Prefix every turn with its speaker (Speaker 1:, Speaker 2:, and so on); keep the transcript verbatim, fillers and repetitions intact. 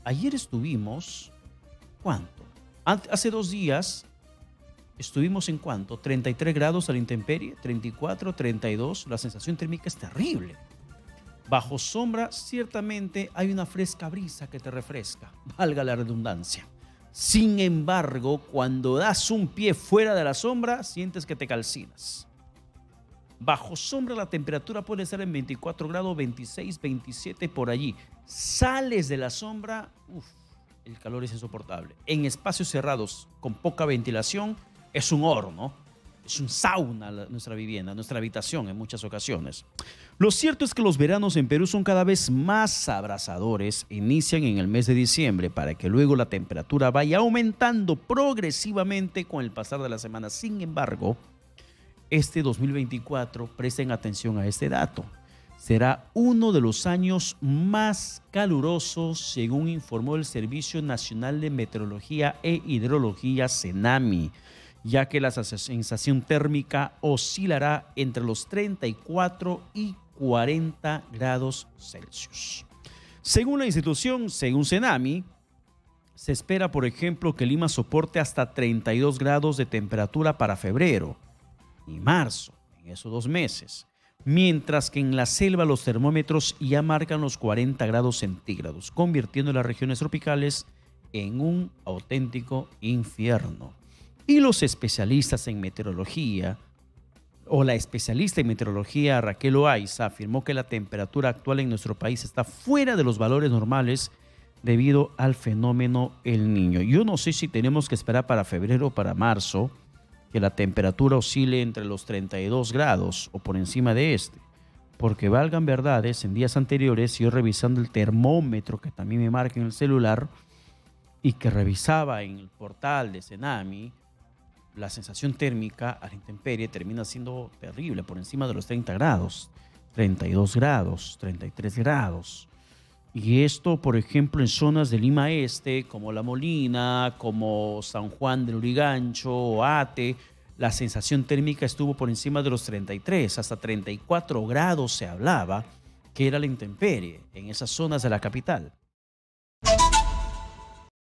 Speaker 1: ayer estuvimos, ¿cuánto? Ante- Hace dos días estuvimos en cuánto, treinta y tres grados a la intemperie, treinta y cuatro, treinta y dos, la sensación térmica es terrible. Bajo sombra, ciertamente hay una fresca brisa que te refresca, valga la redundancia. Sin embargo, cuando das un pie fuera de la sombra, sientes que te calcinas. Bajo sombra la temperatura puede estar en veinticuatro grados, veintiséis, veintisiete por allí. Sales de la sombra, uf, el calor es insoportable. En espacios cerrados con poca ventilación es un horno, es un sauna la- nuestra vivienda, nuestra habitación en muchas ocasiones. Lo cierto es que los veranos en Perú son cada vez más abrasadores. Inician en el mes de diciembre para que luego la temperatura vaya aumentando progresivamente con el pasar de las semanas. Sin embargo, este dos mil veinticuatro, presten atención a este dato, será uno de los años más calurosos, según informó el Servicio Nacional de Meteorología e Hidrología, CENAMI, ya que la sensación térmica oscilará entre los treinta y cuatro y cuarenta grados Celsius. Según la institución, según CENAMI, se espera, por ejemplo, que Lima soporte hasta treinta y dos grados de temperatura para febrero y marzo, en esos dos meses, mientras que en la selva los termómetros ya marcan los cuarenta grados centígrados, convirtiendo las regiones tropicales en un auténtico infierno. Y los especialistas en meteorología, o la especialista en meteorología Raquel Oaiza, afirmó que la temperatura actual en nuestro país está fuera de los valores normales debido al fenómeno El Niño. Yo no sé si tenemos que esperar para febrero o para marzo que la temperatura oscile entre los treinta y dos grados o por encima de este, porque valgan verdades, en días anteriores yo revisando el termómetro que también me marca en el celular y que revisaba en el portal de CENAMI, la sensación térmica a la intemperie termina siendo terrible, por encima de los treinta grados, treinta y dos grados, treinta y tres grados. Y esto, por ejemplo, en zonas de Lima Este, como La Molina, como San Juan del Urigancho, Oate, la sensación térmica estuvo por encima de los treinta y tres, hasta treinta y cuatro grados se hablaba que era la intemperie en esas zonas de la capital.